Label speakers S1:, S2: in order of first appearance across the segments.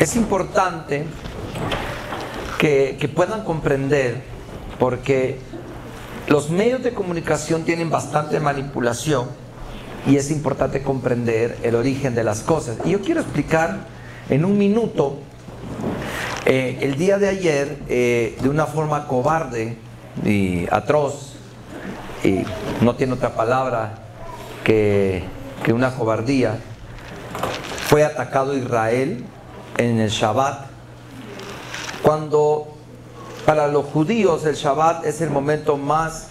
S1: Es importante que puedan comprender, porque los medios de comunicación tienen bastante manipulación y es importante comprender el origen de las cosas. Y yo quiero explicar en un minuto, el día de ayer, de una forma cobarde y atroz, y no tiene otra palabra que una cobardía, fue atacado Israel en el Shabbat, cuando para los judíos el Shabbat es el momento más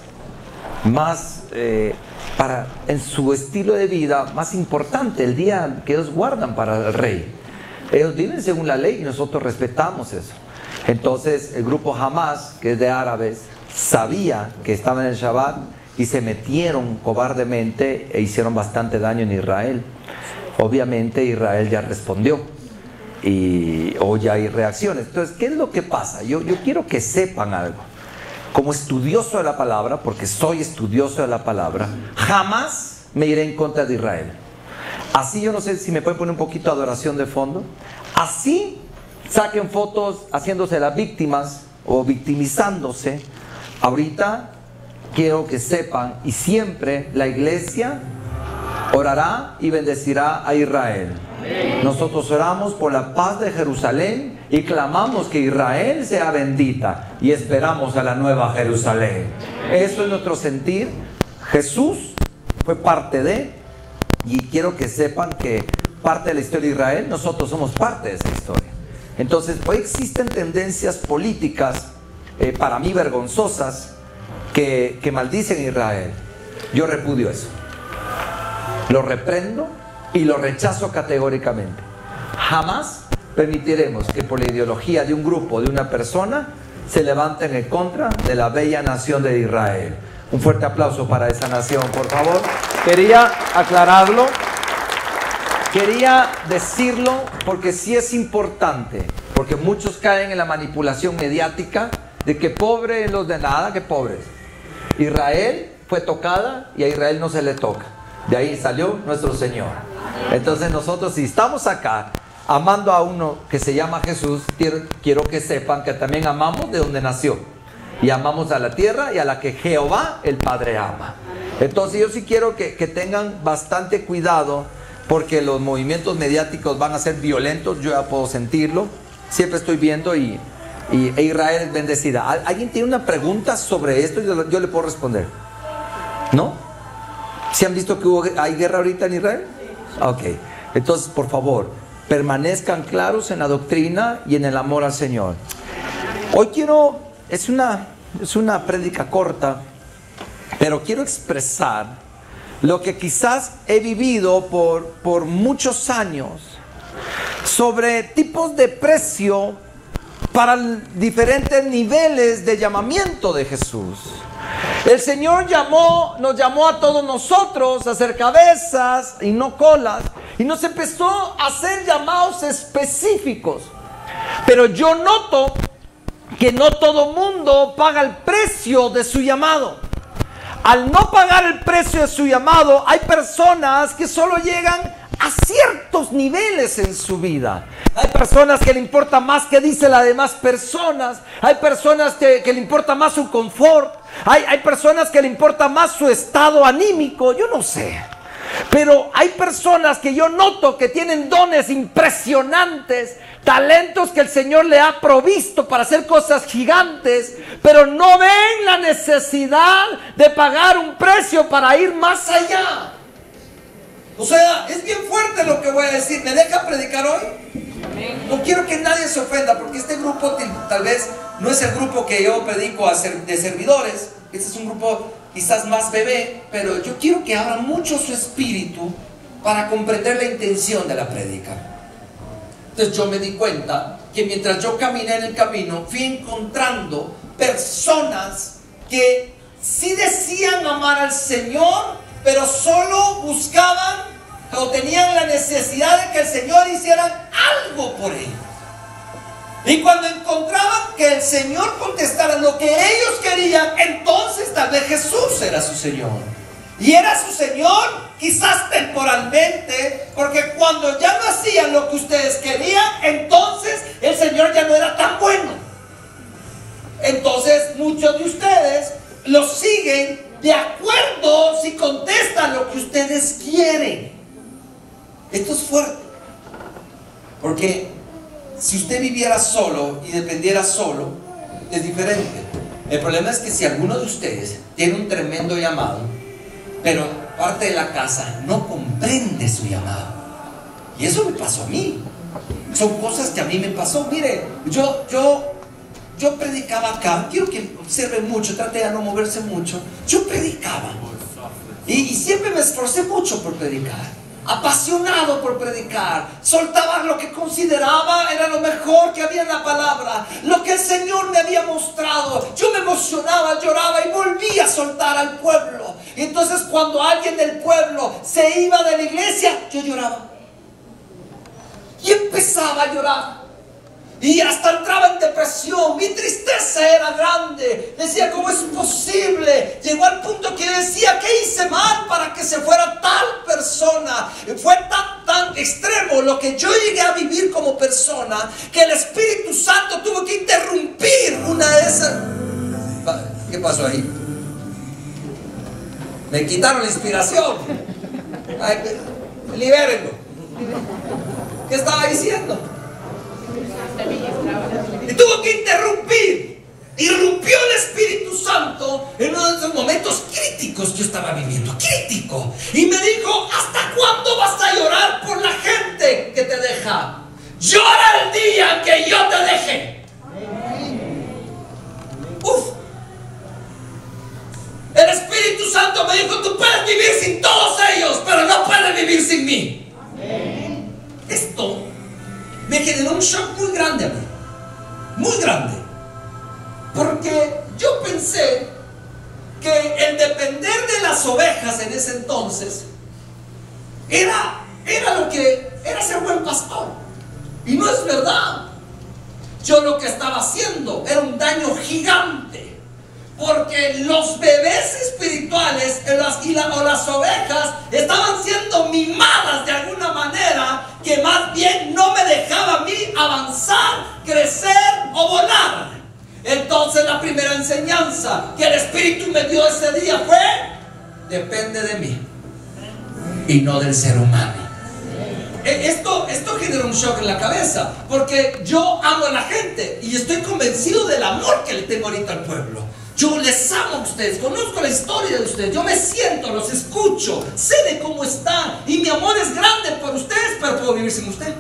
S1: en su estilo de vida más importante, el día que ellos guardan para el rey. Ellos viven según la ley y nosotros respetamos eso. Entonces el grupo Hamas, que es de árabes, sabía que estaba en el Shabbat y se metieron cobardemente e hicieron bastante daño en Israel. Obviamente Israel ya respondió o ya hay reacciones. Entonces, ¿qué es lo que pasa? Yo quiero que sepan algo. Como estudioso de la palabra, porque soy estudioso de la palabra, jamás me iré en contra de Israel. Así, yo no sé si me pueden poner un poquito de adoración de fondo. Así saquen fotos haciéndose las víctimas o victimizándose. Ahorita quiero que sepan, y siempre la iglesia orará y bendecirá a Israel. Nosotros oramos por la paz de Jerusalén y clamamos que Israel sea bendita y esperamos a la nueva Jerusalén. Eso es nuestro sentir. Jesús fue parte de, y quiero que sepan que parte de la historia de Israel, nosotros somos parte de esa historia. Entonces, hoy existen tendencias políticas, para mí vergonzosas, que maldicen a Israel. Yo repudio eso. Lo reprendo y lo rechazo categóricamente. Jamás permitiremos que por la ideología de un grupo, de una persona, se levanten en contra de la bella nación de Israel. Un fuerte aplauso para esa nación, por favor. Quería aclararlo, quería decirlo, porque sí es importante, porque muchos caen en la manipulación mediática de que pobres los de nada, que pobres. Israel fue tocada y a Israel no se le toca. De ahí salió nuestro Señor. Entonces nosotros, si estamos acá amando a uno que se llama Jesús, quiero que sepan que también amamos de donde nació. Y amamos a la tierra y a la que Jehová el Padre ama. Entonces yo sí quiero que tengan bastante cuidado, porque los movimientos mediáticos van a ser violentos. Yo ya puedo sentirlo. Siempre estoy viendo e Israel es bendecida. ¿Alguien tiene una pregunta sobre esto? Yo le puedo responder. ¿No? ¿Sí han visto que hay guerra ahorita en Israel? Ok. Entonces, por favor, permanezcan claros en la doctrina y en el amor al Señor. Hoy es una prédica corta, pero quiero expresar lo que quizás he vivido por muchos años sobre tipos de precio para diferentes niveles de llamamiento de Jesús. El Señor nos llamó a todos nosotros a ser cabezas y no colas, y nos empezó a hacer llamados específicos. Pero yo noto que no todo mundo paga el precio de su llamado. Al no pagar el precio de su llamado, hay personas que solo llegan a ciertos niveles en su vida. Hay personas que le importa más que dicen las demás personas. Hay personas que le importa más su confort. Hay personas que le importa más su estado anímico. Yo no sé. Pero hay personas que yo noto que tienen dones impresionantes, talentos que el Señor le ha provisto para hacer cosas gigantes, pero no ven la necesidad de pagar un precio para ir más allá. O sea, es bien fuerte lo que voy a decir. ¿Me deja predicar hoy? No quiero que nadie se ofenda, porque este grupo tal vez no es el grupo que yo predico de servidores. Este es un grupo quizás más bebé, pero yo quiero que abra mucho su espíritu para comprender la intención de la prédica. Entonces yo me di cuenta que mientras yo caminé en el camino, fui encontrando personas que sí decían amar al Señor, pero solo buscaban o tenían la necesidad de que el Señor hiciera algo por ellos. Y cuando encontraban que el Señor contestara lo que ellos querían, entonces tal vez Jesús era su Señor.
S2: Y era su Señor, quizás temporalmente, porque cuando ya no hacían lo que ustedes querían, entonces el Señor ya no era tan bueno. Entonces muchos de ustedes lo siguen de acuerdo si contestan lo que ustedes quieren. Esto es fuerte, porque si usted viviera solo y dependiera solo, es diferente. El problema es que si alguno de ustedes tiene un tremendo llamado, pero parte de la casa no comprende su llamado, y eso me pasó a mí, son cosas que a mí me pasó. Mire, yo predicaba acá, quiero que observen mucho, trate de no moverse mucho. Yo predicaba y siempre me esforcé mucho por predicar, apasionado por predicar, soltaba lo que consideraba era lo mejor que había en la palabra, lo que el Señor me había mostrado. Yo me emocionaba, lloraba y volvía a soltar al pueblo. Y entonces cuando alguien del pueblo se iba de la iglesia, yo lloraba y empezaba a llorar. Y hasta entraba en depresión, mi tristeza era grande. Decía, ¿cómo es posible? Llegó al punto que decía, ¿qué hice mal para que se fuera tal persona? Fue tan extremo lo que yo llegué a vivir como persona, que el Espíritu Santo tuvo que interrumpir una de esas. ¿Qué pasó ahí? Me quitaron la inspiración. Ay, libérenlo. ¿Qué estaba diciendo? Y tuvo que interrumpir. Irrumpió el Espíritu Santo en uno de esos momentos críticos que yo estaba viviendo, crítico, y me dijo, ¿hasta cuándo vas a llorar por la gente que te deja? Llora el día que yo te deje. Uf. El Espíritu Santo me dijo, tú puedes vivir sin todos ellos, pero no puedes vivir sin mí. Esto me generó un shock muy grande a mí, muy grande, porque yo pensé que el depender de las ovejas en ese entonces era lo que era ser buen pastor, y no es verdad. Yo lo que estaba haciendo era un daño gigante, porque los bebés espirituales o las ovejas estaban siendo mimadas de alguna manera, que más bien no me dejaba a mí avanzar, crecer o volar. Entonces la primera enseñanza que el Espíritu me dio ese día fue: depende de mí y no del ser humano. Esto generó un shock en la cabeza, porque yo amo a la gente y estoy convencido del amor que le tengo ahorita al pueblo. Yo les amo a ustedes, conozco la historia de ustedes, yo me siento, los escucho, sé de cómo están, y mi amor es grande por ustedes, pero puedo vivir sin usted.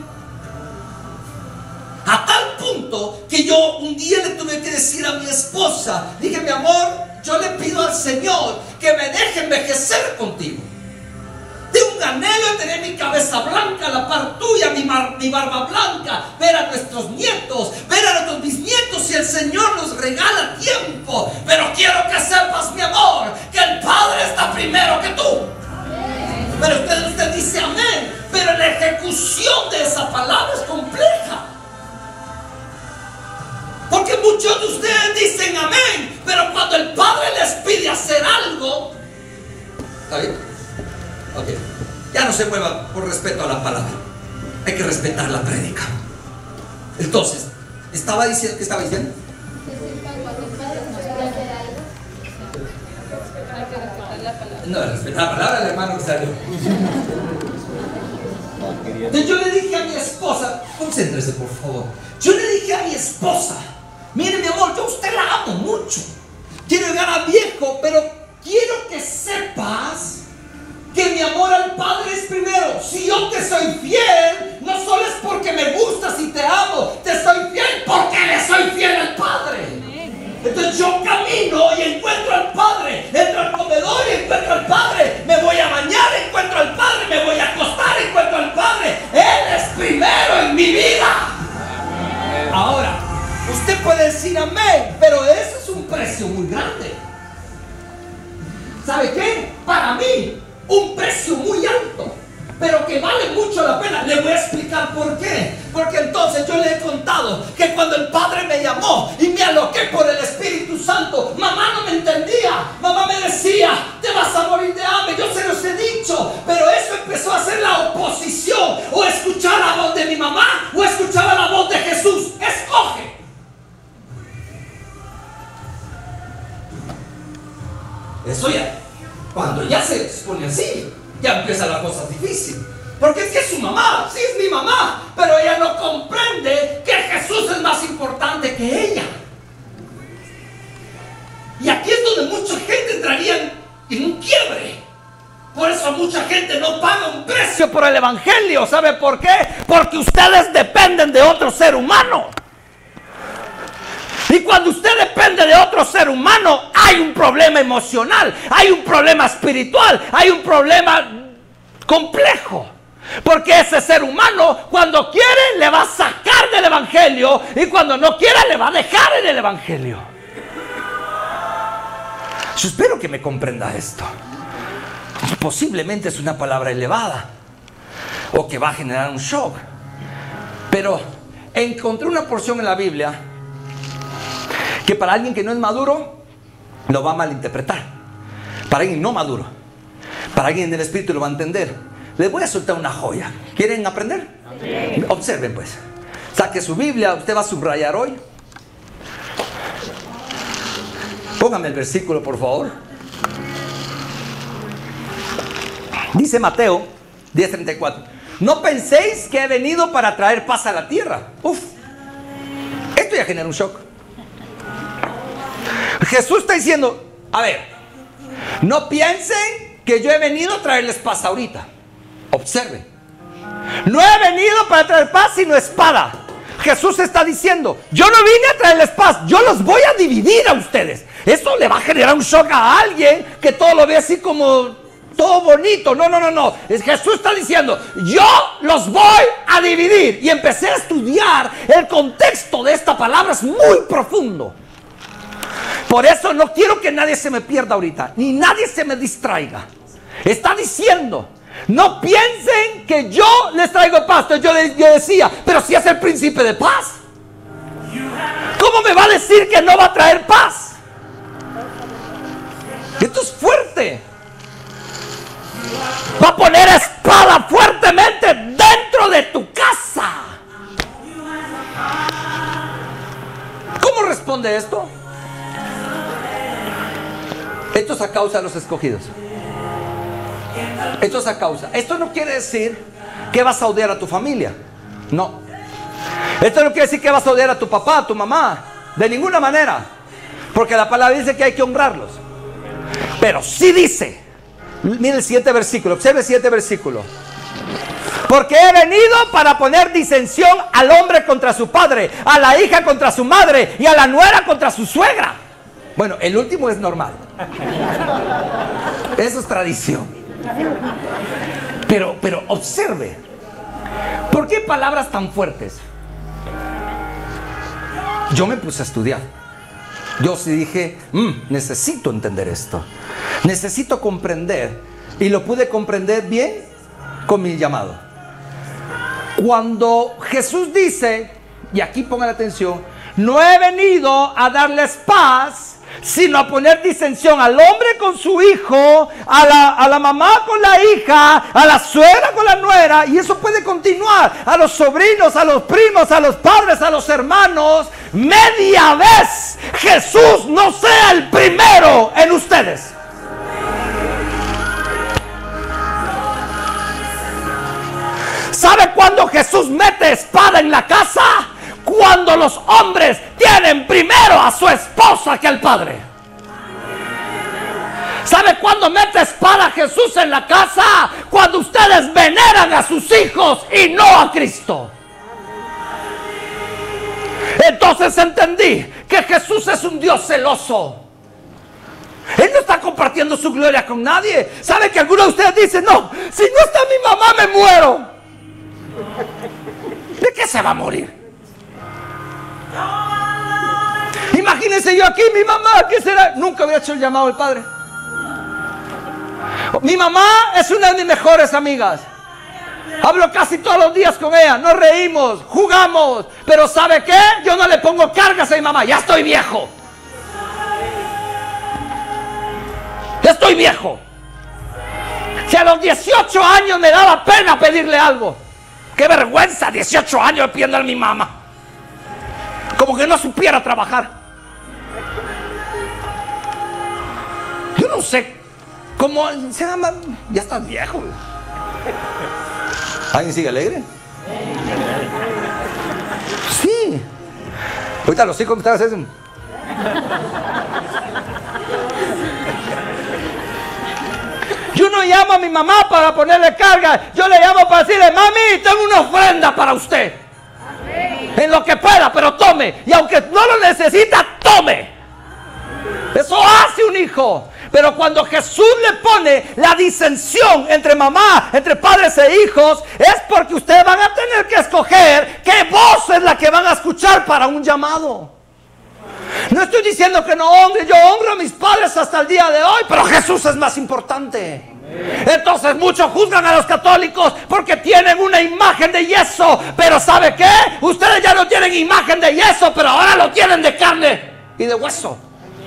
S2: A tal punto que yo un día le tuve que decir a mi esposa, dije, mi amor, yo le pido al Señor que me deje envejecer contigo. Tengo un anhelo de tener mi cabeza blanca a la par tuya, mi barba blanca, ver a nuestros nietos, ver a nuestros bisnietos, si el Señor nos regala tiempo. Pero quiero que sepas, mi amor, que el Padre está primero que tú. Pero usted dice amén, pero la ejecución de esa palabra es compleja. Porque muchos de ustedes dicen amén, pero cuando el Padre les pide hacer algo, ¿está bien? Ok, ya no se mueva por respeto a la palabra. Hay que respetar la prédica. Entonces, estaba diciendo, ¿qué estaba diciendo? No, respetar la palabra del hermano que salió. Entonces yo le dije a mi esposa, concéntrese por favor. Yo le dije a mi esposa, mire mi amor, yo a usted la amo mucho. Quiero llegar a viejo, pero quiero que sepas que mi amor al Padre es primero. Si yo te soy fiel, no solo es porque me gustas y te amo, te soy fiel porque le soy fiel al Padre. Entonces yo camino y encuentro al Padre, entro al comedor y encuentro al Padre, me voy a bañar, encuentro al Padre, me voy a acostar, encuentro al Padre. Él es primero en mi vida. Ahora, usted puede decir amén, pero ese es un precio muy grande. ¿Sabe qué? Para mí, un precio muy alto, pero que vale mucho la pena. Le voy a explicar por qué. Porque entonces yo le he contado que cuando el Padre me llamó y me aloqué por el Espíritu Santo, mamá no me entendía. Mamá me decía, te vas a morir de hambre. Eso ya, cuando ya se expone así, ya empieza la cosa difícil. Porque es que es su mamá, sí es mi mamá, pero ella no comprende que Jesús es más importante que ella. Y aquí es donde mucha gente entraría en un quiebre. Por eso mucha gente no paga un precio por el evangelio. ¿Sabe por qué? Porque ustedes dependen de otro ser humano. Y cuando usted depende de otro ser humano, hay un problema emocional, hay un problema espiritual, hay un problema complejo. Porque ese ser humano, cuando quiere, le va a sacar del evangelio, y cuando no quiera, le va a dejar en el evangelio. Yo espero que me comprenda esto. Posiblemente es una palabra elevada, o que va a generar un shock, pero encontré una porción en la Biblia que para alguien que no es maduro lo va a malinterpretar. Para alguien no maduro, para alguien del espíritu lo va a entender. Les voy a soltar una joya. ¿Quieren aprender? Sí. Observen pues. Saque su Biblia. Usted va a subrayar hoy. Póngame el versículo, por favor. Dice Mateo 10:34. No penséis que he venido para traer paz a la tierra. Uf. Esto ya genera un shock. Jesús está diciendo, a ver, no piensen que yo he venido a traerles paz ahorita. Observen. No he venido para traer paz sino espada. Jesús está diciendo, yo no vine a traerles paz, yo los voy a dividir a ustedes. Eso le va a generar un shock a alguien que todo lo ve así como todo bonito. No. Jesús está diciendo, yo los voy a dividir. Y empecé a estudiar el contexto de esta palabra, es muy profundo. Por eso no quiero que nadie se me pierda ahorita, ni nadie se me distraiga. Está diciendo, no piensen que yo les traigo paz. Entonces yo decía, pero si es el príncipe de paz, ¿cómo me va a decir que no va a traer paz? Esto es fuerte. Va a poner espada fuertemente dentro de tu casa. ¿Cómo responde esto? Esto es a causa de los escogidos. Esto es a causa. Esto no quiere decir que vas a odiar a tu familia. No. Esto no quiere decir que vas a odiar a tu papá, a tu mamá. De ninguna manera. Porque la palabra dice que hay que honrarlos. Pero sí dice, mire el siguiente versículo, observe el siguiente versículo. Porque he venido para poner disensión al hombre contra su padre, a la hija contra su madre y a la nuera contra su suegra. Bueno, el último es normal. Eso es tradición. Pero observe, ¿por qué palabras tan fuertes? Yo me puse a estudiar. Yo sí dije, necesito entender esto. Necesito comprender. Y lo pude comprender bien con mi llamado. Cuando Jesús dice, y aquí pongan atención, no he venido a darles paz, sino a poner disensión al hombre con su hijo, a la mamá con la hija, a la suegra con la nuera, y eso puede continuar, a los sobrinos, a los primos, a los padres, a los hermanos. Media vez Jesús no sea el primero en ustedes. ¿Sabe cuándo Jesús mete espada en la casa? Cuando los hombres tienen primero a su esposa que al padre. ¿Sabe cuándo mete espada Jesús en la casa? Cuando ustedes veneran a sus hijos y no a Cristo. Entonces entendí que Jesús es un Dios celoso. Él no está compartiendo su gloria con nadie. ¿Sabe que algunos de ustedes dicen, no, si no está mi mamá me muero? ¿De qué se va a morir? Imagínense yo aquí, mi mamá, ¿qué será? Nunca hubiera hecho el llamado del Padre. Mi mamá es una de mis mejores amigas. Hablo casi todos los días con ella. Nos reímos, jugamos. Pero ¿sabe qué? Yo no le pongo cargas a mi mamá. Ya estoy viejo. Ya estoy viejo. Si a los 18 años me daba pena pedirle algo. Qué vergüenza, 18 años pidiendo a mi mamá. Como que no supiera trabajar. Yo no
S1: sé cómo se llama. Ya estás viejo. ¿Alguien sigue alegre? Sí. Ahorita los hijos me están haciendo. Yo no llamo a mi mamá para ponerle carga. Yo le llamo para decirle: mami, tengo una ofrenda para usted. En lo que pueda, pero tome. Y aunque no lo necesita, tome. Eso hace un hijo. Pero cuando Jesús le pone la disensión entre mamá, entre padres e hijos, es porque ustedes van a tener que escoger qué voz es la que van a escuchar para un llamado. No estoy diciendo que no honre. Yo honro a mis padres hasta el día de hoy, pero Jesús es más importante. Entonces muchos juzgan a los católicos porque tienen una imagen de yeso. Pero ¿sabe qué? Ustedes ya no tienen imagen de yeso, pero ahora lo tienen de carne y de hueso.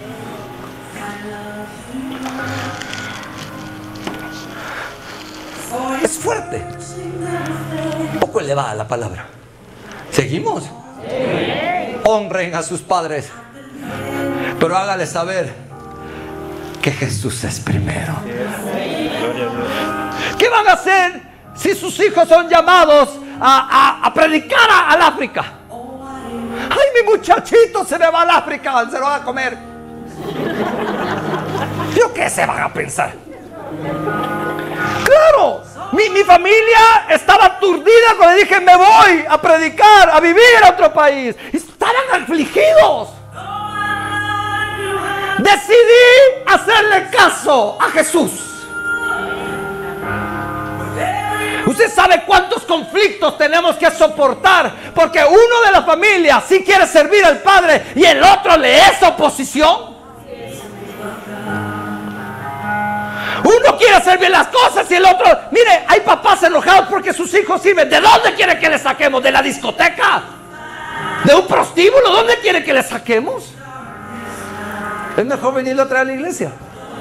S1: Es fuerte. Un poco elevada la palabra. ¿Seguimos? Honren a sus padres, pero hágales saber que Jesús es primero. ¿Qué van a hacer si sus hijos son llamados a predicar al África? Ay, mi muchachito se me va al África, se lo van a comer. ¿Yo qué se van a pensar? Claro, mi familia estaba aturdida cuando le dije: me voy a predicar, a vivir en otro país. Estaban afligidos. Decidí hacerle caso a Jesús. Usted sabe cuántos conflictos tenemos que soportar porque uno de la familia sí quiere servir al Padre y el otro le es oposición. Uno quiere hacer bien las cosas y el otro... Mire, hay papás enojados porque sus hijos sirven. ¿De dónde quiere que les saquemos? ¿De la discoteca? ¿De un prostíbulo? ¿Dónde quiere que les saquemos? Es mejor venirlo a traer a la iglesia.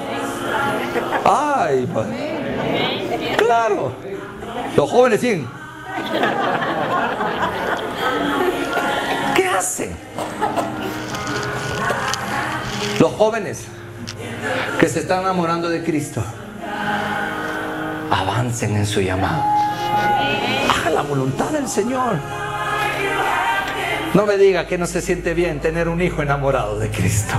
S1: Ay, padre. Claro. Los jóvenes siguen. ¿Qué hacen? Los jóvenes que se están enamorando de Cristo, avancen en su llamado. Haga la voluntad del Señor. No me diga que no se siente bien tener un hijo enamorado de Cristo.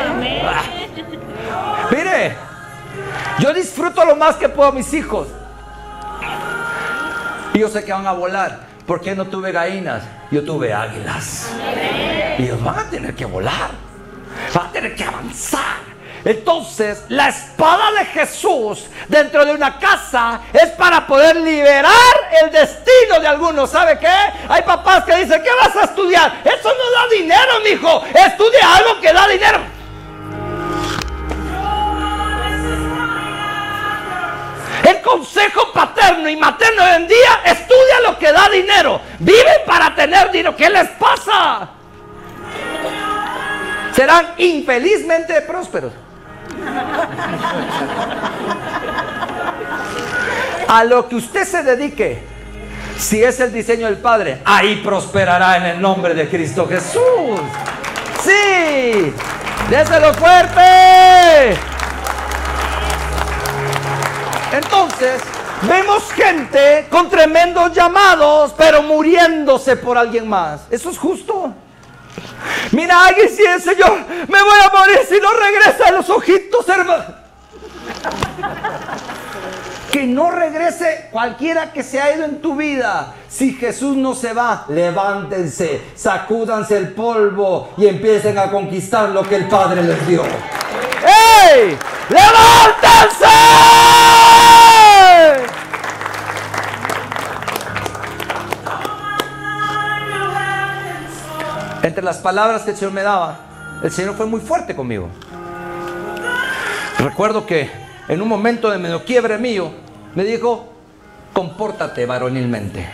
S1: Mire, yo disfruto lo más que puedo a mis hijos. Y yo sé que van a volar. Porque no tuve gallinas, yo tuve águilas. Y ellos van a tener que volar. Van a tener que avanzar. Entonces, la espada de Jesús dentro de una casa es para poder liberar el destino de algunos. ¿Sabe qué? Hay papás que dicen: ¿qué vas a estudiar? Eso no da dinero, mijo. Estudia algo que da dinero. El consejo paterno y materno hoy en día: estudia lo que da dinero. Viven para tener dinero. ¿Qué les pasa? Serán infelizmente prósperos. A lo que usted se dedique, si es el diseño del Padre, ahí prosperará en el nombre de Cristo Jesús. ¡Sí! ¡Déselo fuerte! Entonces, vemos gente con tremendos llamados, pero muriéndose por alguien más. ¿Eso es justo? Mira, alguien si el Señor, me voy a morir si no regresa los ojitos, hermano. Que no regrese cualquiera que se ha ido en tu vida. Si Jesús no se va, levántense, sacúdanse el polvo y empiecen a conquistar lo que el Padre les dio. ¡Ey! ¡Levántense! Entre las palabras que el Señor me daba, el Señor fue muy fuerte conmigo. Recuerdo que en un momento de medio quiebre mío, me dijo: compórtate varonilmente.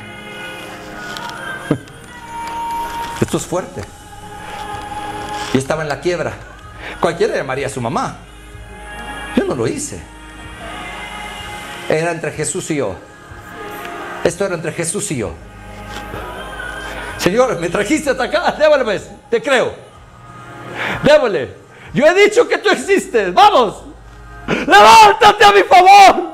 S1: Esto es fuerte. Yo estaba en la quiebra. Cualquiera llamaría a su mamá. Yo no lo hice. Era entre Jesús y yo. Esto era entre Jesús y yo. Señor, me trajiste hasta acá, démosle pues, te creo. Démosle. Yo he dicho que tú existes, vamos. levántate a mi favor.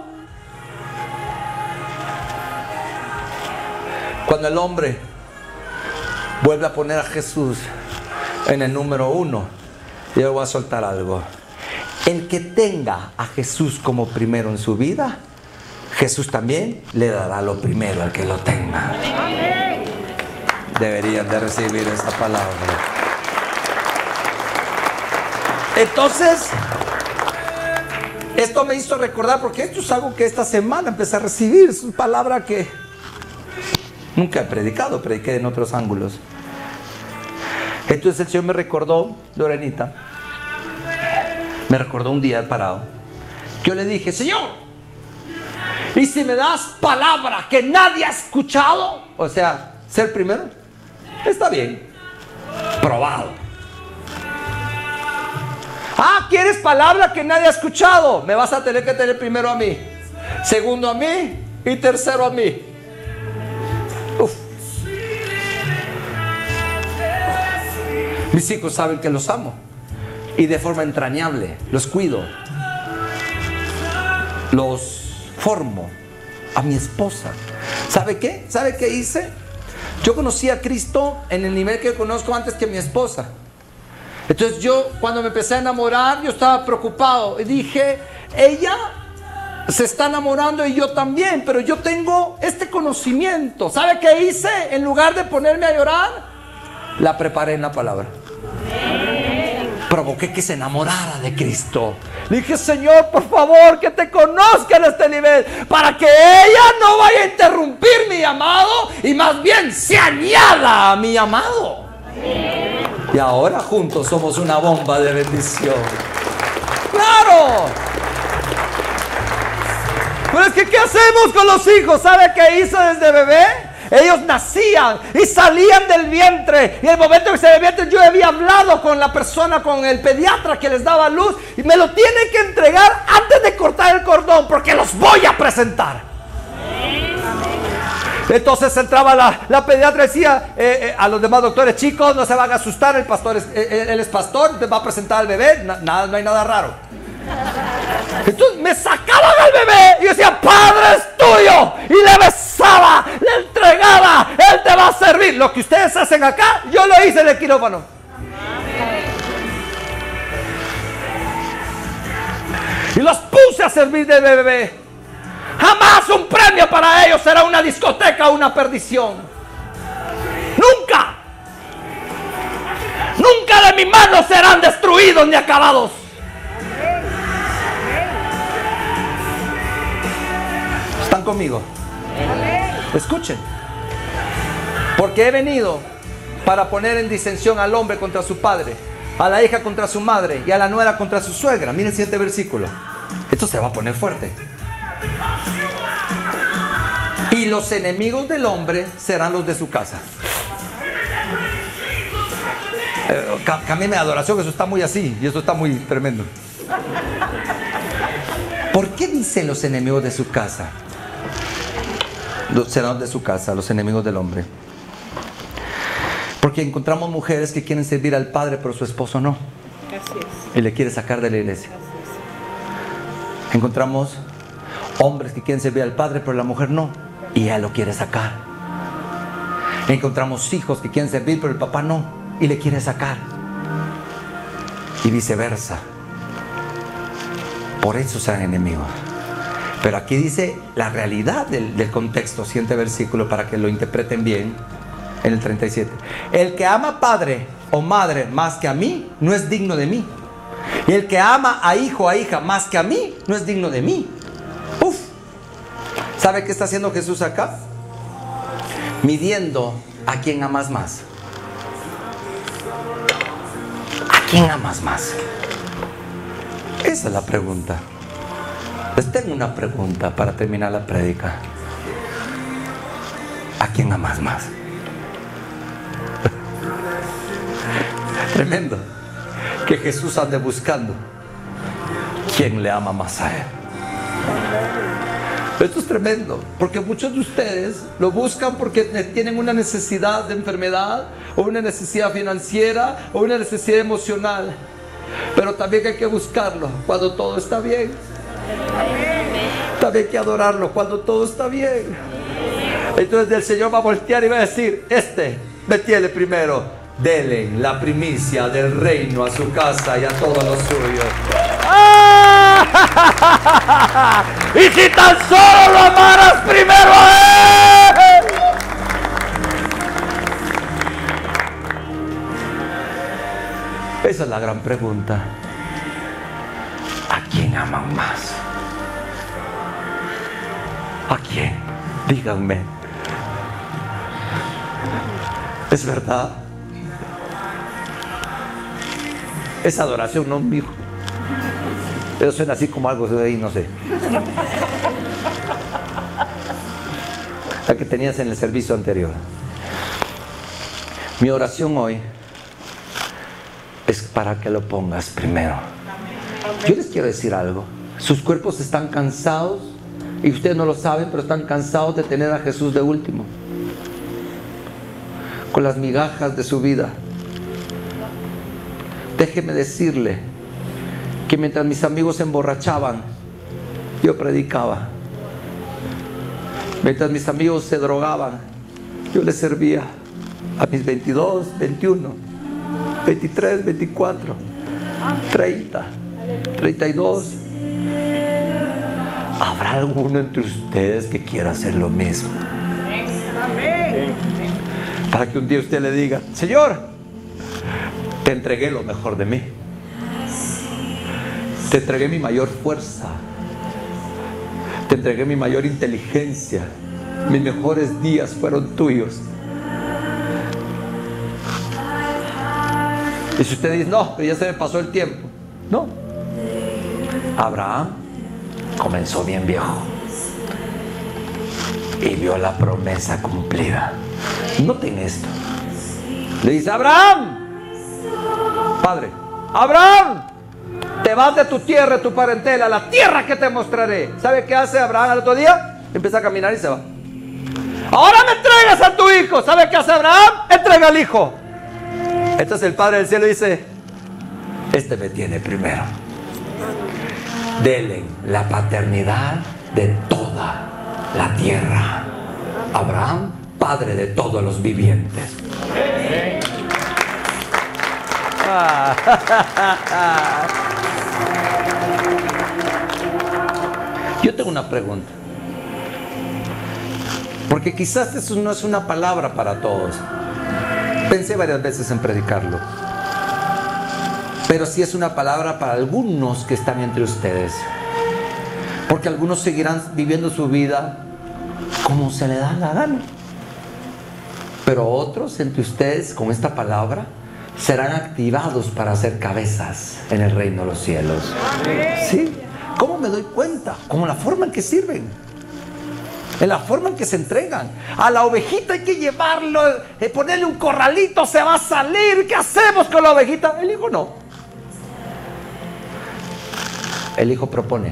S1: Cuando el hombre vuelve a poner a Jesús en el número 1, yo voy a soltar algo. El que tenga a Jesús como primero en su vida, Jesús también le dará lo primero al que lo tenga. Deberían de recibir esta palabra. Entonces, esto me hizo recordar, porque esto es algo que esta semana empecé a recibir. Es una palabra que nunca he predicado, prediqué en otros ángulos. Entonces el Señor me recordó, Lorenita, me recordó un día parado. Yo le dije, Señor, ¿y si me das palabra que nadie ha escuchado? O sea, ser primero, está bien, probado. ¿Quieres palabra que nadie ha escuchado? Me vas a tener que tener primero a mí, segundo a mí y tercero a mí. Uf. Mis hijos saben que los amo y de forma entrañable los cuido, los formo. A mi esposa, ¿sabe qué? ¿Sabe qué hice? Yo conocí a Cristo en el nivel que conozco antes que mi esposa. Entonces yo, cuando me empecé a enamorar, yo estaba preocupado y dije, ella se está enamorando y yo también, pero yo tengo este conocimiento. ¿Sabe qué hice? En lugar de ponerme a llorar, la preparé en la palabra. Provoqué que se enamorara de Cristo. Le dije, Señor, por favor, que te conozca en este nivel, para que ella no vaya a interrumpir mi llamado y más bien se añada a mi llamado. Y ahora juntos somos una bomba de bendición. ¡Claro! Pero es que, ¿qué hacemos con los hijos? ¿Sabe qué hizo desde bebé? Ellos nacían y salían del vientre. Y el momento que se del vientre, yo había hablado con la persona, con el pediatra que les daba luz, y me lo tienen que entregar antes de cortar el cordón, porque los voy a presentar. Entonces entraba la pediatra y decía a los demás doctores, chicos, no se van a asustar, él es pastor, te va a presentar al bebé, no hay nada raro. Entonces me sacaban al bebé y yo decía, Padre es tuyo, y le besaba, le entregaba, él te va a servir. Lo que ustedes hacen acá, yo lo hice en el quirófano. Y los puse a servir de bebé. Jamás un premio para ellos será una discoteca o una perdición. Nunca. Nunca de mi mano serán destruidos ni acabados. ¿Están conmigo? Escuchen. Porque he venido para poner en disensión al hombre contra su padre, a la hija contra su madre y a la nuera contra su suegra. Miren el siguiente versículo. Esto se va a poner fuerte. Y los enemigos del hombre serán los de su casa. Cámbiame de adoración, eso está muy así y eso está muy tremendo. ¿Por qué dicen los enemigos de su casa? Serán los de su casa, los enemigos del hombre. Porque encontramos mujeres que quieren servir al padre, pero su esposo no. Así es. Y le quiere sacar de la iglesia. Encontramos hombres que quieren servir al padre, pero la mujer no, y ella lo quiere sacar. Encontramos hijos que quieren servir, pero el papá no, y le quiere sacar. Y viceversa. Por eso sean enemigos. Pero aquí dice la realidad del contexto, siguiente versículo, para que lo interpreten bien, en el 37. El que ama padre o madre más que a mí, no es digno de mí. Y el que ama a hijo o a hija más que a mí, no es digno de mí. Uf. ¿Sabe qué está haciendo Jesús acá? Midiendo a quién amas más. ¿A quién amas más? Esa es la pregunta. Les tengo una pregunta para terminar la prédica. ¿A quién amas más? Tremendo que Jesús ande buscando quién le ama más a él. Esto es tremendo, porque muchos de ustedes lo buscan porque tienen una necesidad de enfermedad, o una necesidad financiera, o una necesidad emocional. Pero también hay que buscarlo cuando todo está bien. También hay que adorarlo cuando todo está bien. Entonces el Señor va a voltear y va a decir: este me tiene primero. Dele la primicia del reino a su casa y a todos los suyos. ¡Ah! Y si tan solo lo amaras primero a Él. Esa es la gran pregunta. ¿A quién aman más? ¿A quién? Díganme. ¿Es verdad? Esa adoración no, mijo. Eso suena así como algo de ahí, no sé. La que tenías en el servicio anterior. Mi oración hoy es para que lo pongas primero. Yo les quiero decir algo. Sus cuerpos están cansados, y ustedes no lo saben, pero están cansados de tener a Jesús de último, con las migajas de su vida. Déjeme decirle que mientras mis amigos se emborrachaban, yo predicaba. Mientras mis amigos se drogaban, yo les servía. A mis 22, 21, 23, 24, 30, 32. ¿Habrá alguno entre ustedes que quiera hacer lo mismo? Para que un día usted le diga: Señor, te entregué lo mejor de mí. Te entregué mi mayor fuerza. Te entregué mi mayor inteligencia. Mis mejores días fueron tuyos. Y si usted dice: no, pero ya se me pasó el tiempo. No. Abraham comenzó bien viejo y vio la promesa cumplida. Noten esto. Le dice: Abraham, padre, Abraham, te vas de tu tierra, de tu parentela, a la tierra que te mostraré. ¿Sabe qué hace Abraham al otro día? Empieza a caminar y se va. Ahora me entregas a tu hijo. ¿Sabe qué hace Abraham? Entrega al hijo. Entonces el Padre del cielo dice: este me tiene primero. Dele la paternidad de toda la tierra. Abraham, padre de todos los vivientes. Yo tengo una pregunta, porque quizás eso no es una palabra para todos. Pensé varias veces en predicarlo, pero sí es una palabra para algunos que están entre ustedes, porque algunos seguirán viviendo su vida como se le da la gana, pero otros entre ustedes con esta palabra serán activados para ser cabezas en el reino de los cielos. ¿Sí? ¿Cómo me doy cuenta? Como la forma en que sirven, en la forma en que se entregan. A la ovejita hay que llevarlo, ponerle un corralito, se va a salir. ¿Qué hacemos con la ovejita? El hijo no. El hijo propone.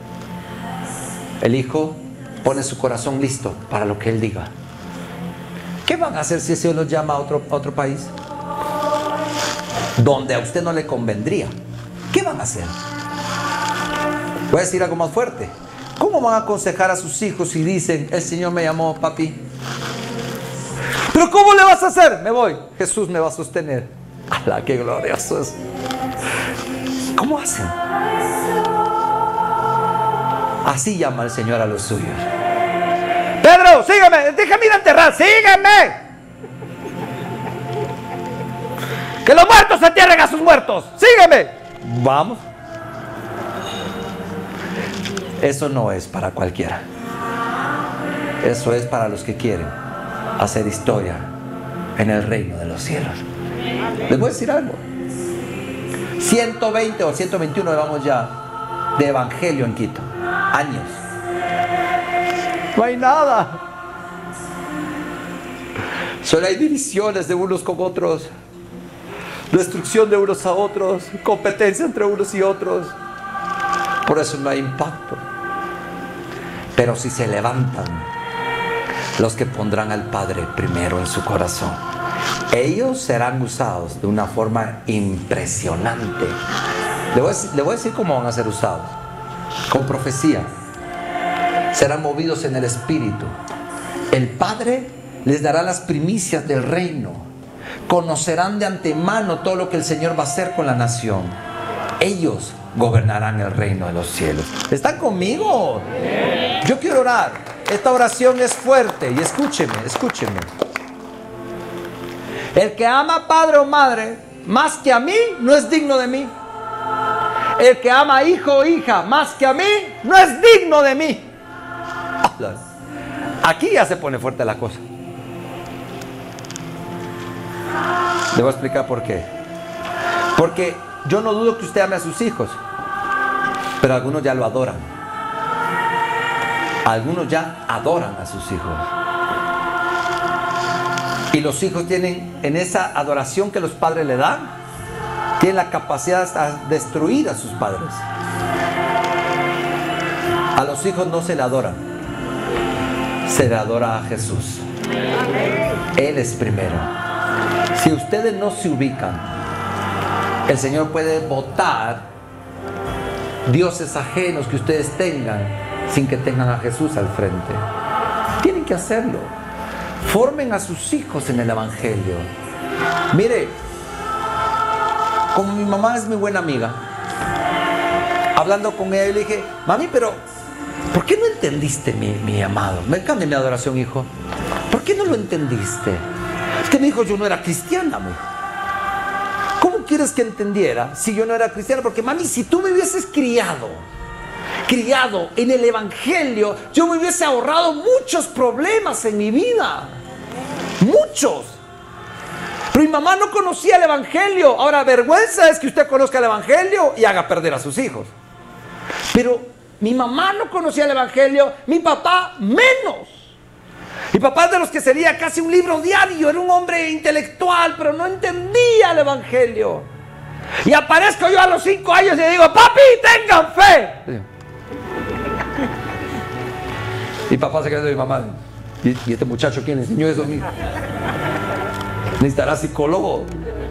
S1: El hijo pone su corazón listo para lo que él diga. ¿Qué van a hacer si ese Dios los llama a otro país donde a usted no le convendría? ¿Qué van a hacer? Voy a decir algo más fuerte. ¿Cómo van a aconsejar a sus hijos si dicen: el Señor me llamó, papi? ¿Pero cómo le vas a hacer? Me voy. Jesús me va a sostener. ¡Hala, qué glorioso es! ¿Cómo hacen? Así llama el Señor a los suyos. Pedro, sígueme, déjame ir a enterrar, sígueme. Que los muertos se entierren a sus muertos, sígueme. Vamos. Eso no es para cualquiera. Eso es para los que quieren hacer historia en el reino de los cielos. Les voy a decir algo. 120 o 121 llevamos ya de evangelio en Quito. Años. No hay nada. Solo hay divisiones de unos con otros, destrucción de unos a otros, competencia entre unos y otros. Por eso no hay impacto. Pero si se levantan los que pondrán al Padre primero en su corazón, ellos serán usados de una forma impresionante. Le voy a decir cómo van a ser usados. con profecía. Serán movidos en el Espíritu. El Padre les dará las primicias del reino. Conocerán de antemano todo lo que el Señor va a hacer con la nación. Ellos gobernarán el reino de los cielos. ¿Están conmigo? Yo quiero orar. Esta oración es fuerte y escúcheme. El que ama a padre o madre más que a mí no es digno de mí. El que ama a hijo o hija más que a mí no es digno de mí. Aquí ya se pone fuerte la cosa. Le voy a explicar por qué. Porque yo no dudo que usted ame a sus hijos, pero algunos ya lo adoran. Algunos ya adoran a sus hijos. Y los hijos tienen, en esa adoración que los padres le dan, tienen la capacidad de destruir a sus padres. A los hijos no se le adoran, se le adora a Jesús. Él es primero. Si ustedes no se ubican, el Señor puede botar dioses ajenos que ustedes tengan sin que tengan a Jesús al frente. Tienen que hacerlo. Formen a sus hijos en el Evangelio. Mire, como mi mamá es mi buena amiga, hablando con ella, yo le dije: mami, pero ¿por qué no entendiste mi amado? Me cambia mi adoración, hijo. ¿Por qué no lo entendiste? Es que me dijo: yo no era cristiana, me dijo. ¿Cómo quieres que entendiera si yo no era cristiana? Porque, mami, si tú me hubieses criado en el Evangelio, yo me hubiese ahorrado muchos problemas en mi vida. Muchos. Pero mi mamá no conocía el Evangelio. Ahora, vergüenza es que usted conozca el Evangelio y haga perder a sus hijos. Pero mi mamá no conocía el Evangelio, mi papá menos. Mi papá es de los que sería casi un libro diario, era un hombre intelectual, pero no entendía el Evangelio. Y aparezco yo a los 5 años y le digo: papi, tengan fe. Y papá se quedó de mi mamá: ¿y este muchacho quién enseñó eso a mí? ¿Necesitará psicólogo?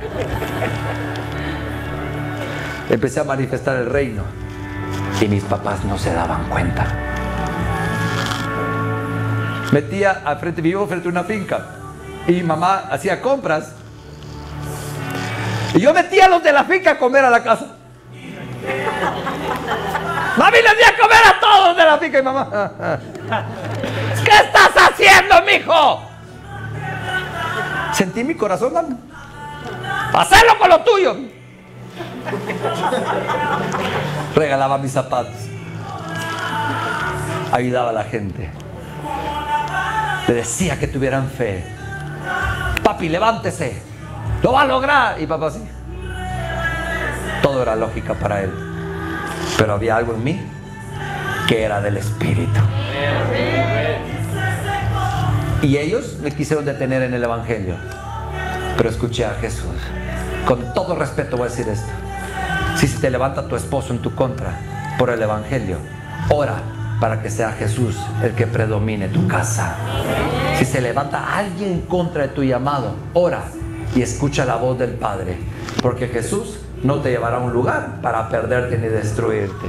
S1: Empecé a manifestar el reino y mis papás no se daban cuenta. Vivo frente a una finca y mi mamá hacía compras y yo metía a los de la finca a comer a la casa. Mami les di a comer a todos de la finca y mamá: ¿qué estás haciendo, mijo? Sentí mi corazón, mami. ¡Hacelo con lo tuyo! Regalaba mis zapatos, ayudaba a la gente, le decía que tuvieran fe. Papi, levántese, lo va a lograr. Y papá: sí. Todo era lógica para él, pero había algo en mí que era del Espíritu. Y ellos me quisieron detener en el Evangelio, pero escuché a Jesús. Con todo respeto voy a decir esto: si se te levanta tu esposo en tu contra por el Evangelio, ora para que sea Jesús el que predomine tu casa. Si se levanta alguien en contra de tu llamado, ora y escucha la voz del Padre, porque Jesús no te llevará a un lugar para perderte ni destruirte.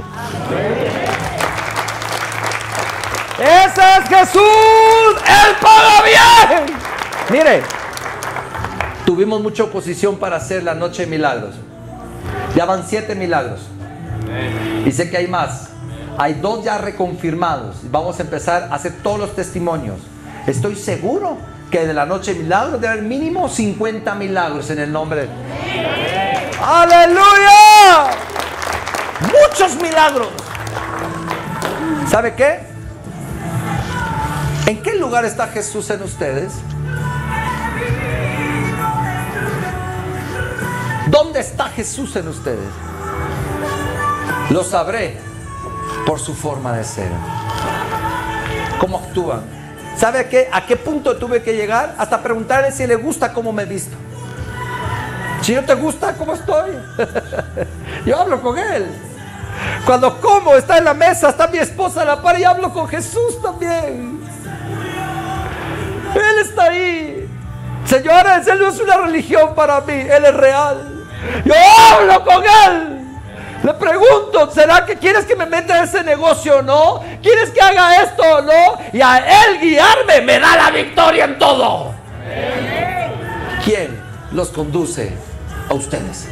S1: ¡Ese es Jesús! ¡Él paga bien! Mire, tuvimos mucha oposición para hacer la noche de milagros. Ya van 7 milagros. Y sé que hay más. Hay 2 ya reconfirmados. Vamos a empezar a hacer todos los testimonios. Estoy seguro que de la noche de milagros debe haber mínimo 50 milagros en el nombre de... ¡Aleluya! Muchos milagros. ¿Sabe qué? ¿En qué lugar está Jesús en ustedes? ¿Dónde está Jesús en ustedes? Lo sabré por su forma de ser. ¿Cómo actúan? ¿Sabe a qué punto tuve que llegar? Hasta preguntarle si le gusta cómo me visto. Si no te gusta cómo estoy, yo hablo con él. Cuando como, está en la mesa, está mi esposa a la par y hablo con Jesús también. Él está ahí. Señores, Él no es una religión para mí, Él es real. Yo hablo con Él. Le pregunto, ¿será que quieres que me meta en ese negocio o no? ¿Quieres que haga esto o no? Y a Él guiarme me da la victoria en todo. ¿Quién los conduce a ustedes?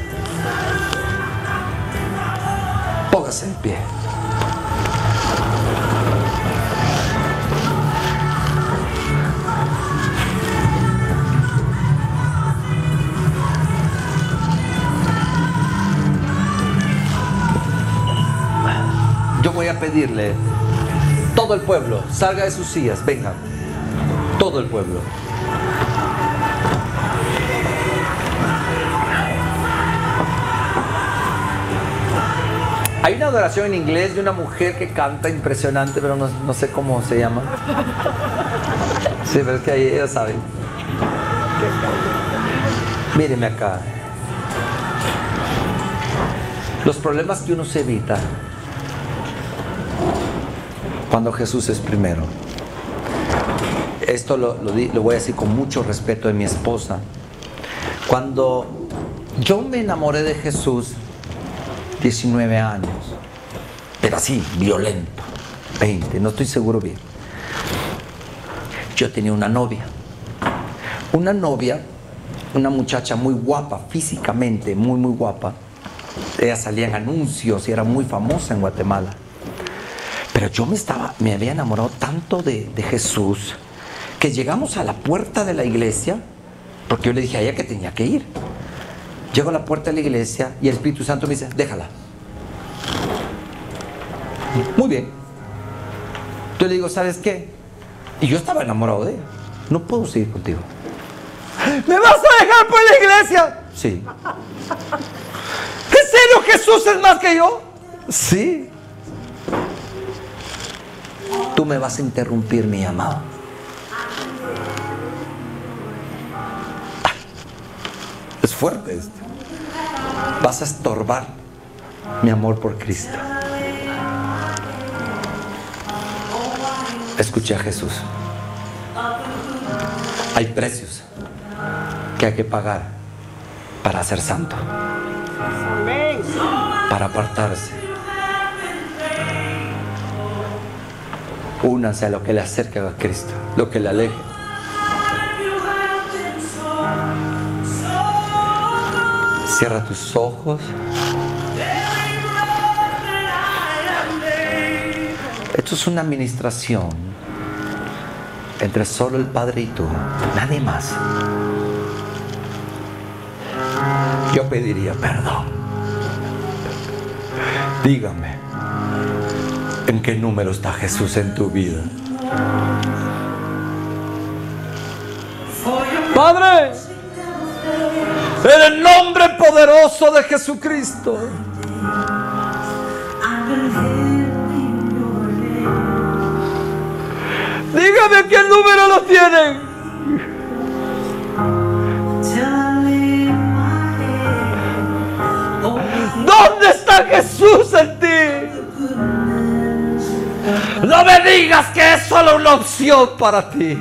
S1: Póngase en pie. Yo voy a pedirle, todo el pueblo, salga de sus sillas, vengan, todo el pueblo. Hay una adoración en inglés de una mujer que canta impresionante, pero no sé cómo se llama. Sí, pero es que ahí ellos saben. Míreme acá. Los problemas que uno se evita cuando Jesús es primero. Esto lo voy a decir con mucho respeto de mi esposa. Cuando yo me enamoré de Jesús, 19 años, pero así, violento, 20, no estoy seguro bien. Yo tenía una novia, una muchacha muy guapa, físicamente muy guapa. Ella salía en anuncios y era muy famosa en Guatemala. Pero yo me había enamorado tanto de Jesús que llegamos a la puerta de la iglesia, porque yo le dije a ella que tenía que ir. Llego a la puerta de la iglesia y el Espíritu Santo me dice, déjala. Muy bien. Yo le digo, ¿sabes qué? Y yo estaba enamorado de ella. No puedo seguir contigo. ¿Me vas a dejar por la iglesia? Sí. ¿En serio Jesús es más que yo? Sí. Tú me vas a interrumpir mi llamado. Es fuerte esto. Vas a estorbar mi amor por Cristo. Escuché a Jesús. Hay precios que hay que pagar para ser santo, para apartarse. Únanse a lo que le acerque a Cristo, lo que le aleje. Cierra tus ojos. Esto es una administración entre solo el Padre y tú, nadie más. Yo pediría perdón. Dígame, ¿en qué número está Jesús en tu vida? Padre, en el nombre poderoso de Jesucristo, dígame qué número lo tienen. ¿Dónde está Jesús en ti? No me digas que es solo una opción para ti.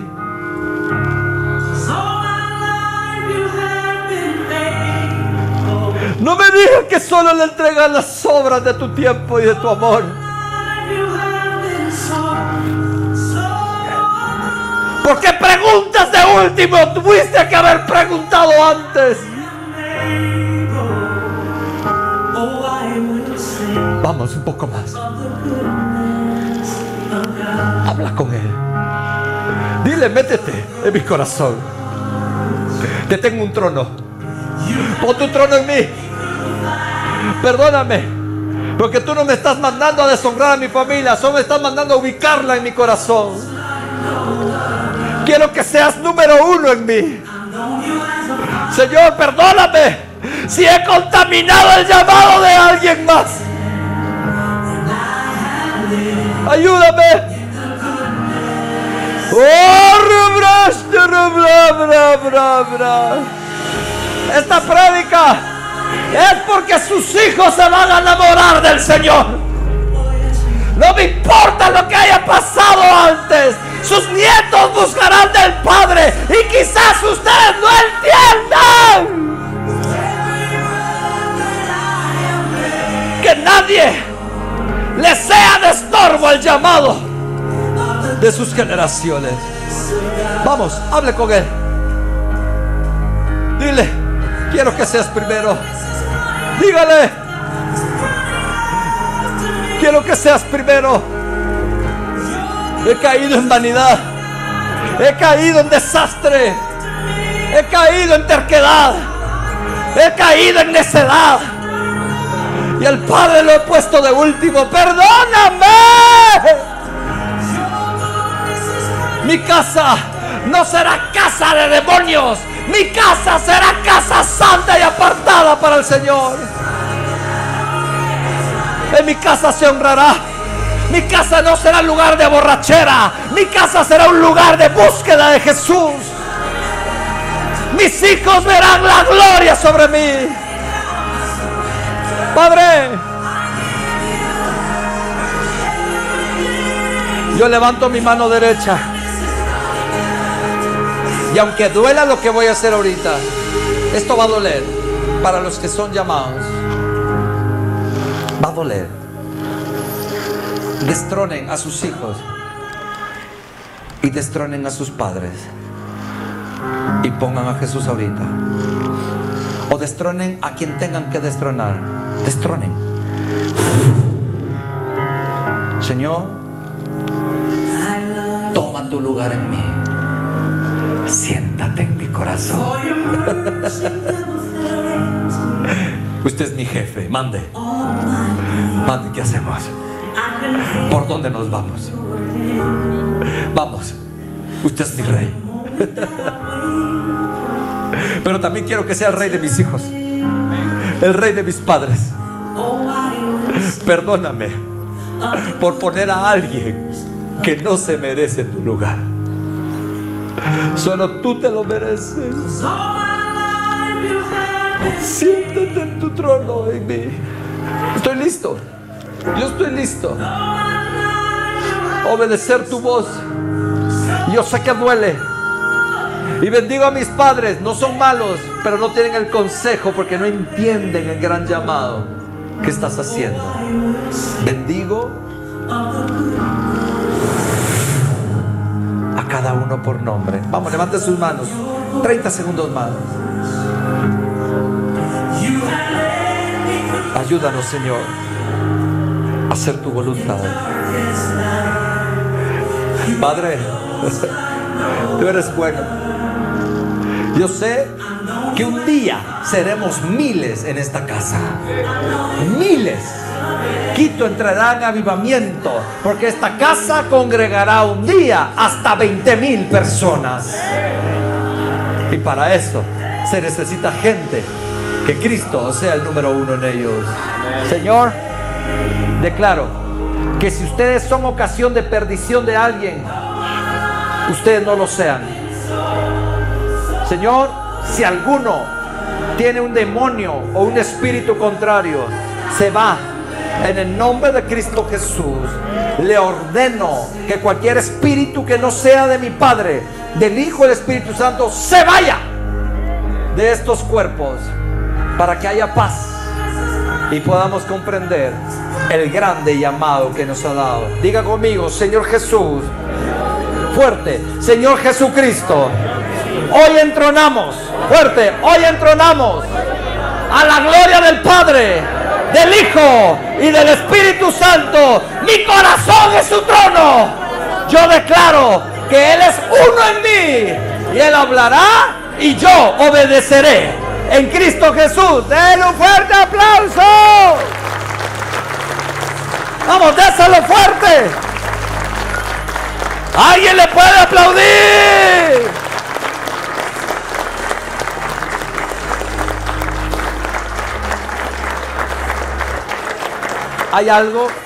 S1: No me digas que solo le entregas las sobras de tu tiempo y de tu amor. Porque preguntas de último, tuviste que haber preguntado antes. Vamos un poco más. Habla con Él. Dile, métete en mi corazón. Te tengo un trono. Pon tu trono en mí. Perdóname, porque tú no me estás mandando a deshonrar a mi familia, solo me estás mandando a ubicarla en mi corazón. Quiero que seas número uno en mí. Señor, perdóname si he contaminado el llamado de alguien más. Ayúdame. Esta prédica es porque sus hijos se van a enamorar del Señor. No me importa lo que haya pasado antes. Sus nietos buscarán del Padre y quizás ustedes no entiendan que nadie le sea de estorbo al llamado de sus generaciones. Vamos, hable con él. Dile, quiero que seas primero. Dígale, quiero que seas primero. He caído en vanidad, he caído en desastre, he caído en terquedad, he caído en necedad, y al Padre lo he puesto de último. Perdóname. Mi casa no será casa de demonios. Mi casa será casa santa y apartada para el Señor. En mi casa se honrará. Mi casa no será lugar de borrachera. Mi casa será un lugar de búsqueda de Jesús. Mis hijos verán la gloria sobre mí. Padre, yo levanto mi mano derecha, y aunque duela lo que voy a hacer ahorita, esto va a doler para los que son llamados. Va a doler. Destronen a sus hijos y destronen a sus padres, y pongan a Jesús ahorita. O destronen a quien tengan que destronar. Destronen. Señor, toma tu lugar en mí. Siéntate en mi corazón. Usted es mi jefe. Mande. Mande, ¿qué hacemos? ¿Por dónde nos vamos? Vamos. Usted es mi rey. Pero también quiero que sea el rey de mis hijos, el rey de mis padres. Perdóname por poner a alguien que no se merece tu lugar. Solo tú te lo mereces. Siéntate en tu trono en mí. Estoy listo. Yo estoy listo. Obedecer tu voz. Yo sé que duele. Y bendigo a mis padres. No son malos, pero no tienen el consejo porque no entienden el gran llamado que estás haciendo. Bendigo a cada uno por nombre. Vamos, levante sus manos. 30 segundos más. Ayúdanos, Señor, a hacer tu voluntad. Padre, tú eres bueno. Yo sé que un día seremos miles en esta casa. Miles. Quito entrará en avivamiento, porque esta casa congregará un día hasta 20,000 personas. Y para eso se necesita gente que Cristo sea el número uno en ellos. Señor, declaro que si ustedes son ocasión de perdición de alguien, ustedes no lo sean. Señor, si alguno tiene un demonio o un espíritu contrario, se va. En el nombre de Cristo Jesús, le ordeno que cualquier espíritu que no sea de mi Padre, del Hijo y del Espíritu Santo, se vaya de estos cuerpos, para que haya paz y podamos comprender el grande llamado que nos ha dado. Diga conmigo: Señor Jesús. Fuerte: Señor Jesucristo, hoy entronamos. Fuerte: hoy entronamos a la gloria del Padre, del Hijo y del Espíritu Santo. Mi corazón es su trono. Yo declaro que Él es uno en mí, y Él hablará y yo obedeceré. En Cristo Jesús. Denle un fuerte aplauso. Vamos, déselo fuerte. ¿Alguien le puede aplaudir? Hay algo